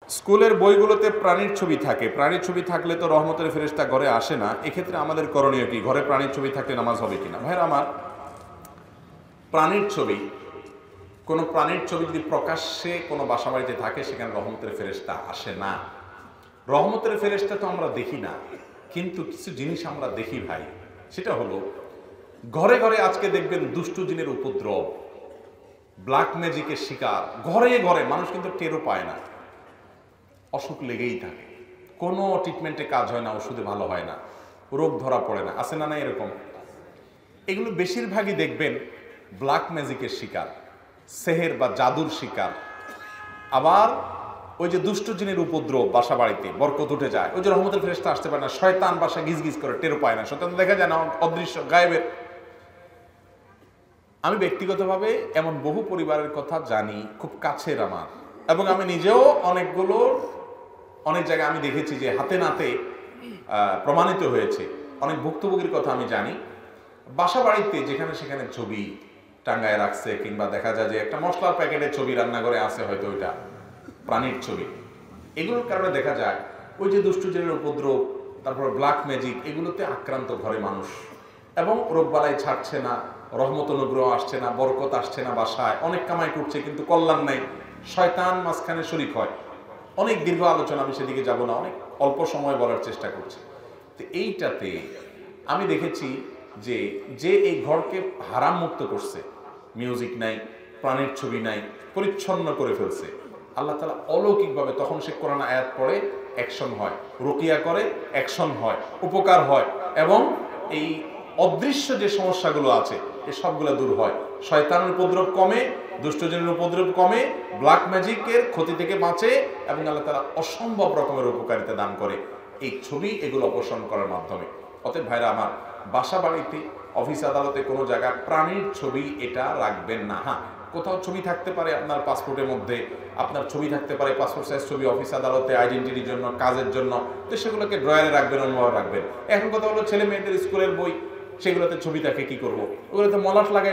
স্কুলের বইগুলোতে প্রাণীর ছবি থাকে, প্রাণীর ছবি থাকলে তো রহমতের ফেরেশতা ঘরে আসে না। এক্ষেত্রে আমাদের করণীয় কি? ঘরে প্রাণীর ছবি থাকলে নামাজ হবে কিনা? ভাইরা আমার, প্রাণীর ছবি, কোনো প্রাণীর ছবি যদি প্রকাশ্যে কোনো বাসা বাড়িতে থাকে, সেখানে রহমতের ফেরেশতা আসে না। রহমতের ফেরেশতা তো আমরা দেখি না, কিন্তু কিছু জিনিস আমরা দেখি ভাই। সেটা হলো, ঘরে ঘরে আজকে দেখবেন দুষ্টু জিনের উপদ্রব, ব্ল্যাক ম্যাজিকের শিকার। ঘরে ঘরে মানুষ কিন্তু টেরও পায় না, অসুখ লেগেই থাকে, কোনো ট্রিটমেন্টে কাজ হয় না, ওষুধে ভালো হয় না, রোগ ধরা পড়ে না। আছে না না এরকম? এগুলো বেশিরভাগই দেখবেন ব্ল্যাক ম্যাজিকের শিকার, সেহের বা জাদুর শিকার। আবার ওই যে দুষ্ট জিনের উপদ্রব, বাসা বাড়িতে বরকত উঠে যায়, ওই যে রহমতের ফেরেশতা আসতে পারে না, শয়তান বাসা গিজ গিজ করে, টেরও পায় না, শয়তান দেখা যায় না, অদৃশ্য, গায়েবের। আমি ব্যক্তিগতভাবে এমন বহু পরিবারের কথা জানি, খুব কাছের আমার, এবং আমি নিজেও অনেক জায়গায় আমি দেখেছি যে হাতে নাতে প্রমাণিত হয়েছে। অনেক ভুক্তভোগীর কথা আমি জানি, বাসা বাড়িতে যেখানে সেখানে ছবি টাঙ্গায় রাখছে, কিংবা দেখা যায় যে একটা মশলার প্যাকেটের ছবি রান্নাঘরে আছে, হয়তো ওইটা প্রাণীর ছবি। এগুলোর কারণে দেখা যায় ওই যে দুষ্টু জিনের উপদ্রব, তারপর ব্ল্যাক ম্যাজিক, এগুলোতে আক্রান্ত ঘরে মানুষ, এবং রোগবালাই ছাড়ছে না, রহমত অনুগ্রহ আসছে না, বরকত আসছে না বাসায়, অনেক কামাই করছে কিন্তু কল্যাণ নাই, শয়তান মাঝখানে শরীক হয়। অনেক দীর্ঘ আলোচনা, আমি সেদিকে যাব না, অনেক অল্প সময় বলার চেষ্টা করছি। তো এইটাতে আমি দেখেছি যে এই ঘরকে হারাম মুক্ত করছে, মিউজিক নাই, প্রাণীর ছবি নাই, পরিচ্ছন্ন করে ফেলছে, আল্লাহ তাআলা অলৌকিকভাবে তখন সে কোরআন আয়াত পড়ে, অ্যাকশন হয়, রুকিয়া করে, অ্যাকশন হয়, উপকার হয়, এবং এই অদৃশ্য যে সমস্যাগুলো আছে এই সবগুলো দূর হয়, শয়তানের উপদ্রব কমে, দুষ্টজনের উপদ্রব কমে, ব্ল্যাক ম্যাজিকের ক্ষতি থেকে বাঁচে, এবং আল্লাহ তাআলা অসম্ভব রকমের উপকারিতা দান করে এই ছবি, এগুলো অপসারণ করার মাধ্যমে। অতএব ভাইরা আমার, বাসা বাড়িতে, অফিস আদালতে কোনো জায়গায় প্রাণীর ছবি এটা রাখবেন না। হ্যাঁ, কোথাও ছবি থাকতে পারে আপনার পাসপোর্টের মধ্যে, আপনার ছবি থাকতে পারে, পাসপোর্ট সাইজ ছবি, অফিস আদালতে, আইডেন্টিটির জন্য, কাজের জন্য, তো সেগুলোকে ড্রয়ারে রাখবেন, অন্যভাবে রাখবেন। এখন কথা হলো, ছেলে মেয়েদের স্কুলের বই, সেগুলোতে ছবি থাকে, কি করবো? ওগুলোতে মলাট লাগাই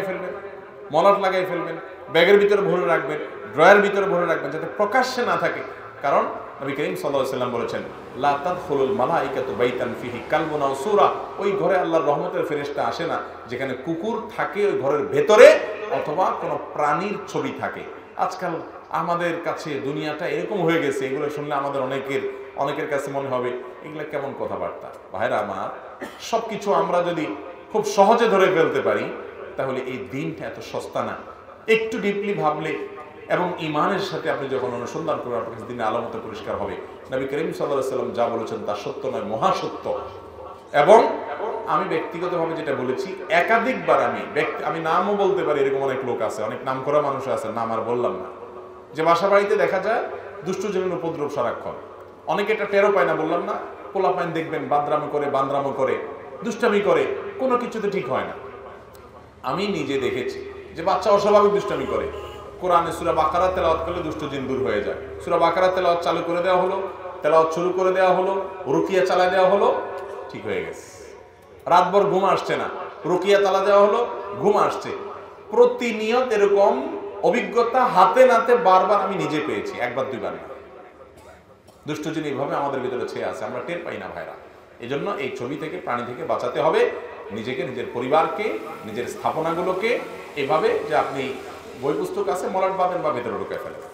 ফেলবেন, ব্যাগের ভিতরে ভরে রাখবেন, ড্রয়ারের ভিতরে ভরে রাখবেন, যাতে প্রকাশ্যে না থাকে। কারণ নবী করিম সাল্লাল্লাহু আলাইহি ওয়াসাল্লাম বলেছেন, লা তাদখুলুল মালাইকাতু বাইতান ফিহি কালবুন আও সূরা, ওই ঘরে আল্লাহর রহমতের ফেরেশতা আসে না যেখানে কুকুর থাকে ওই ঘরের ভেতরে, অথবা কোনো প্রাণীর ছবি থাকে। আজকাল আমাদের কাছে দুনিয়াটা এরকম হয়ে গেছে, এগুলো শুনলে আমাদের অনেকের কাছে মনে হবে এগুলো কেমন কথাবার্তা। ভাইরা আমার, সবকিছু আমরা যদি খুব সহজে ধরে ফেলতে পারি, তাহলে এই দিনটা এত সস্তা না। একটু ডিপলি ভাবলে এবং ইমানের সাথে আপনি যখন অনুসন্ধান করবেন, আপনার কাছে দিনের আলামতে পরিষ্কার হবে নবী করিম সাল্লাল্লাহু আলাইহি ওয়াসাল্লাম যা বলেছেন তা সত্য নয়, মহাসত্য। এবং আমি ব্যক্তিগতভাবে যেটা বলেছি, একাধিকবার আমি নামও বলতে পারি, এরকম অনেক লোক আছে, অনেক নাম করা মানুষ আছে, নাম আর বললাম না, যে বাসা বাড়িতে দেখা যায় দুষ্টু জিনের উপদ্রব সারাক্ষণ। অনেকে এটা টেরও পায় না, বললাম না, পোলাপাইন দেখবেন বান্দরামো করে, দুষ্টামি করে, কোনো কিছুতে ঠিক হয় না। আমি নিজে দেখেছি যে বাচ্চা অস্বাভাবিক দুষ্টামি করে, কোরআনে সূরা বাকারা তেলাওয়াত করলে দুষ্ট জিন দূর হয়ে যায়। সূরা বাকারা তেলাওয়াত চালু করে দেওয়া হলো, তেলাওয়াত শুরু করে দেওয়া হলো, রুকিয়া চালা দেওয়া হলো, ঠিক হয়ে গেছে। রাতভর ঘুম আসছে না, রুকিয়া চালা দেওয়া হলো, ঘুম আসছে। প্রতিনিয়ত এরকম অভিজ্ঞতা হাতে নাতে বারবার আমি নিজে পেয়েছি, একবার দুইবার না। দুষ্ট জিন এইভাবে আমাদের ভিতরে ছেয়ে আছে, আমরা টের পাই না ভাইরা। এই জন্য এই ছবি থেকে, প্রাণী থেকে বাঁচাতে হবে নিজেকে, নিজের পরিবারকে, নিজের স্থাপনাগুলোকে, এভাবে যে আপনি বই পুস্তক আছে মলাট বাঁধেন বা ভেতরে ঢুকে ফেলেন।